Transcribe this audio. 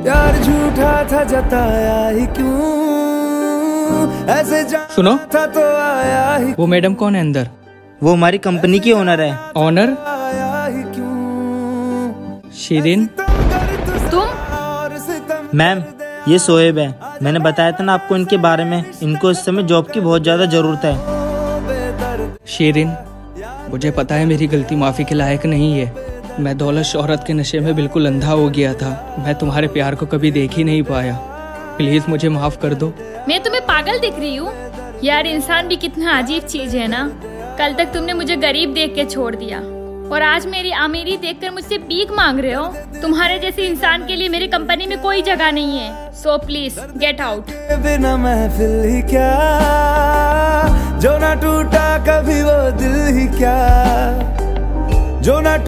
प्यार झूठा था जताया ही क्यों, ऐसे सुनो था तो आया ही। वो मैडम कौन है अंदर? वो हमारी कंपनी की ओनर है। ऑनर? आया ही क्यों शीरिन? तुम? मैम ये शोएब है, मैंने बताया था ना आपको इनके बारे में। इनको इस समय जॉब की बहुत ज्यादा जरूरत है। शीरिन, मुझे पता है मेरी गलती माफी के लायक नहीं है। मैं दौलत शोहरत के नशे में बिल्कुल अंधा हो गया था। मैं तुम्हारे प्यार को कभी देख ही नहीं पाया। प्लीज मुझे माफ कर दो। मैं तुम्हें पागल दिख रही हूँ? यार इंसान भी कितना अजीब चीज है ना। कल तक तुमने मुझे गरीब देख के छोड़ दिया और आज मेरी अमीरी देखकर मुझसे भीख मांग रहे हो। तुम्हारे जैसे इंसान के लिए मेरी कंपनी में कोई जगह नहीं है। So please get out. बिना महफिल ही क्या, जो ना टूटा कभी वो दिल ही क्या, जो ना